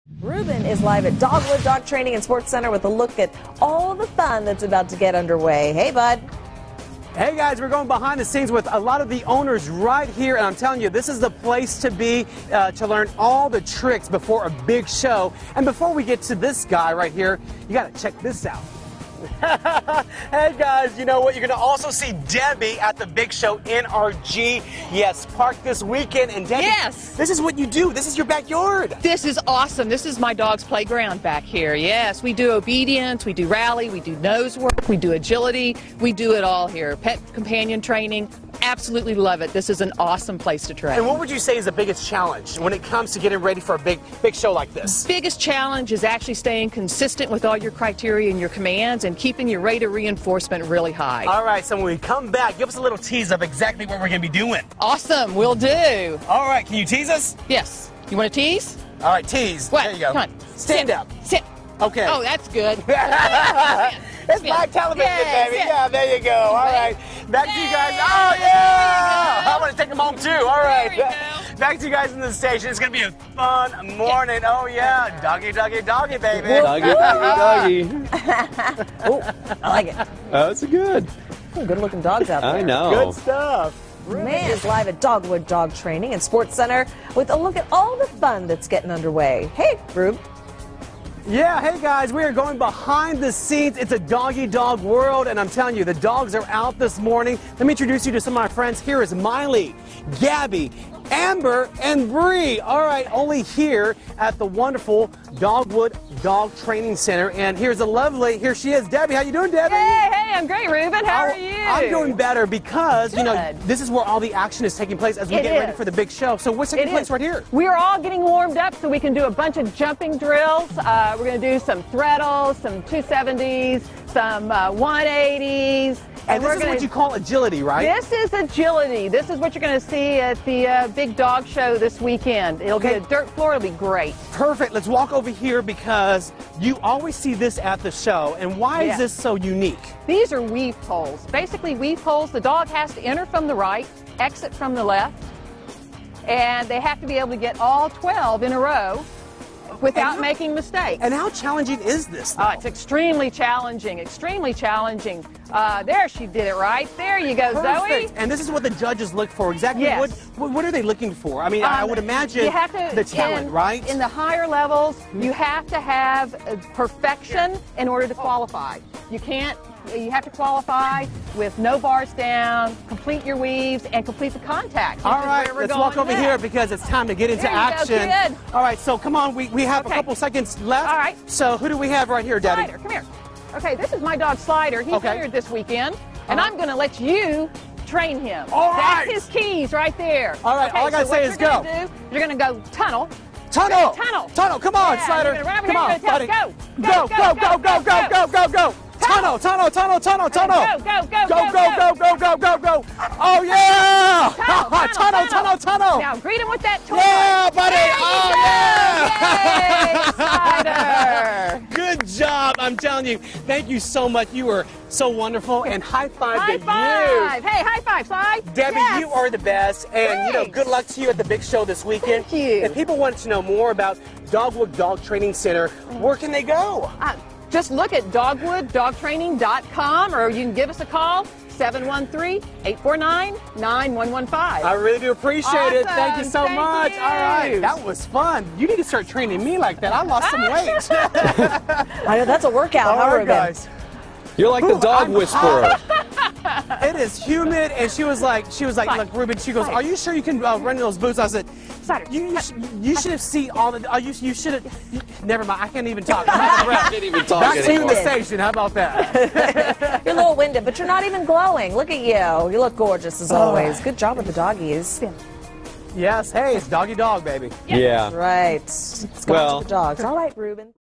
Ruben is live at Dogwood Dog Training and Sports Center with a look at all the fun that's about to get underway. Hey, bud. Hey guys, we're going behind the scenes with a lot of the owners right here, and I'm telling you, this is the place to be to learn all the tricks before a big show. And before we get to this guy right here, you got to check this out. Hey guys, you know what? You're going to also see Debbie at the big show NRG. Yes, park this weekend. And Debbie, yes, this is what you do. This is your backyard. This is awesome. This is my dog's playground back here. Yes, we do obedience, we do rally, we do nose work, we do agility. We do it all here. Pet companion training. Absolutely love it. This is an awesome place to train. And what would you say is the biggest challenge when it comes to getting ready for a big show like this? Biggest challenge is actually staying consistent with all your criteria and your commands and keeping your rate of reinforcement really high. All right, so when we come back, give us a little tease of exactly what we're going to be doing. Awesome, will do. All right, can you tease us? Yes. You want to tease? All right, tease. What? There you go. Come on. Stand up. Sit. Okay. Oh, that's good. It's my television, Yes, baby. yes. Yeah, there you go. All right. Back to you guys. Oh, yeah. I want to take them home, too. All right. There we go. Back to you guys in the station. It's going to be a fun morning. Oh, yeah. Doggy, doggy, doggy, baby. Doggy, doggy, doggy. Oh, I like it. That's good. Some good-looking dogs out there. I know. Good stuff. Ruben is live at Dogwood Dog Training and Sports Center with a look at all the fun that's getting underway. Hey, Rube. Yeah, hey guys, we are going behind the scenes. It's a doggy dog world, and I'm telling you, the dogs are out this morning. Let me introduce you to some of my friends. Here is Miley, Gabby, Amber, and Bree. All right, only here at the wonderful Dogwood Dog Training Center. And here's a lovely, here she is, Debbie. How you doing, Debbie? Hey, I'm great, Ruben. How are you? I'm doing better because, you know, Good. this is where all the action is taking place as we It get ready is. for the big show. So what's taking It place is. right here? We are all getting warmed up so we can do a bunch of jumping drills. We're going to do some threadles, some 270s, some 180s. And this we're is gonna, what you call agility, right? This is agility. This is what you're going to see at the big dog show this weekend. It'll Okay. be a dirt floor. It'll be great. Perfect. Let's walk over here because you always see this at the show. And why Yeah. is this so unique? These are weave poles. Basically, weave poles, the dog has to enter from the right, exit from the left, and they have to be able to get all 12 in a row without making mistakes. And how challenging is this? though? It's extremely challenging, extremely challenging. There, she did it right. There you go, Perfect. Zoe. And this is what the judges look for. Exactly. Yes. What are they looking for? I mean, I would imagine you have to, the talent, right? In the higher levels, you have to have perfection in order to qualify. You have to qualify with no bars down, complete your weaves, and complete the contact. All right, let's walk over here because it's time to get into There you go, action. kid. All right, so come on, we have a Okay. couple seconds left. All right. So who do we have right here, Debbie? Slider, come here. Okay, this is my dog Slider. He's Okay. here this weekend, and Uh-huh. I'm going to let you train him. All right. That's his keys right there. All right, all I gotta so say what is you're go. gonna do, you're going to go tunnel. Tunnel! Tunnel. Tunnel, come on, Yeah, Slider. you're gonna run over Come here on, and buddy. go. Go, go, go, go, go, go, go, go. Tunnel, tunnel, tunnel, tunnel, tunnel. Go, go, go, Go, go, go, go, go, go, go. Oh, yeah! Tunnel, Tunnel, tunnel. Now greet him with that toy. Yeah, buddy. There you Oh, yeah! go. Yay, Slider. Good job. I'm telling you. Thank you so much. You were so wonderful. And high five High to five. Hey, high five, Slide. you. Debbie, Yes. you are the best. And, you know, Thanks. good luck to you at the big show this weekend. Thank you. If people want to know more about Dogwood Dog Training Center, where can they go? Just look at dogwooddogtraining.com, or you can give us a call, 713-849-9115. I really do appreciate it. Thank you so Awesome. much. Thank All right. you. That was fun. You need to start training me like that. I lost some weight. I know that's a workout, All huh, right, Ruben? guys. You're like the Ooh, dog I'm whisperer. It is humid, and she was like, look, Ruben, she goes, are you sure you can run in those boots? I said, Slider, you should have seen all the, you should have, never mind, I can't even talk. I can't even talk Back to you in the anymore. station, how about that? You're a little winded, but you're not even glowing. Look at you. You look gorgeous as always. Good job with the doggies. Yes, hey, it's doggy dog, baby. Yeah. Right. Let's go Well- to the dogs. All right, Ruben.